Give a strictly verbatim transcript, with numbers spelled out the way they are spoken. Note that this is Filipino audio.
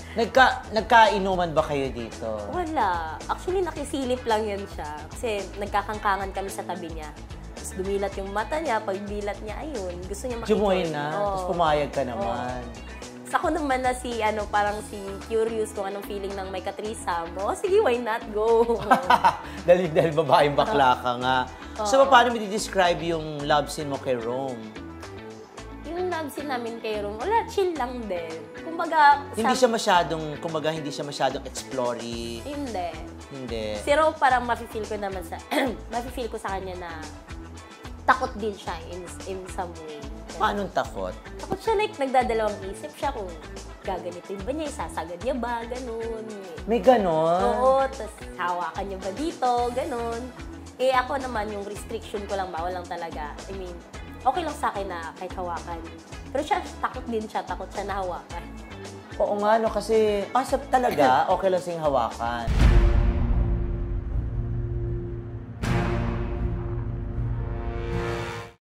Nagka, nagkainuman ba kayo dito? Wala. Actually, nakisilip lang yan siya. Kasi nagkakangkangan kami sa tabi niya. Tapos dumilat yung mata niya. Pag dilat niya, ayun, gusto niya makita. Jumuin na, oh. tapos pumayag ka naman. Oh. Sa ako naman na si, ano, parang si curious kung anong feeling ng may katrisam. Oh, sige, why not? Go! dahil, dahil babaeng bakla ka nga. Oh. So, paano mo di-describe yung love scene mo kay Rome? Yung love scene namin kay Rome, wala, chill lang din. Kumbaga... Hindi siya masyadong, kumbaga, hindi siya masyadong explory. Hindi. Hindi. Si Rome, parang mafe-feel ko naman sa... mafe-feel ko sa kanya na takot din siya in, in some way. Paano takot? Takot siya, like, nagdadalawang isip siya kung gagamitin ba niya, isasagad niya ba, ganun. May ganun? Oo, tapos hawakan niya ba dito, ganun. Eh, ako naman, yung restriction ko lang, bawal lang talaga. I mean, okay lang sa akin na kahit hawakan. Pero siya, takot din siya, takot siya na hawakan. Oo nga, no, kasi, ah, talaga, okay lang siyang hawakan. Okay lang siyang hawakan.